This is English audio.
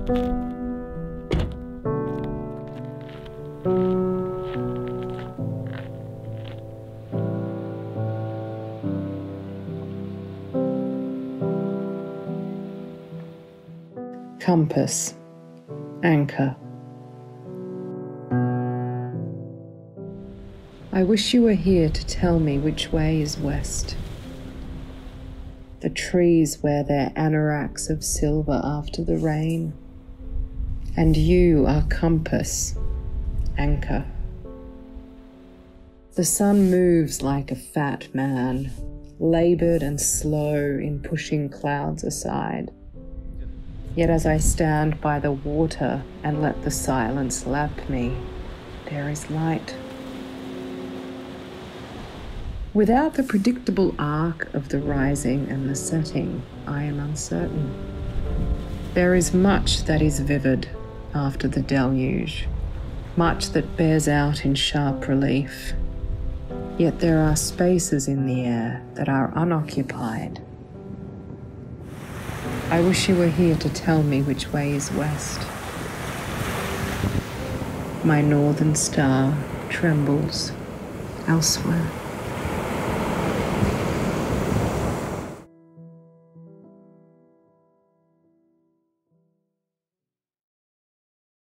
Compass, anchor. I wish you were here to tell me which way is west. The trees wear their anoraks of silver after the rain, and you are compass, anchor. The sun moves like a fat man, laboured and slow in pushing clouds aside. Yet as I stand by the water and let the silence lap me, there is light. Without the predictable arc of the rising and the setting, I am uncertain. There is much that is vivid after the deluge, much that bears out in sharp relief. Yet there are spaces in the air that are unoccupied. I wish you were here to tell me which way is west. My northern star trembles elsewhere.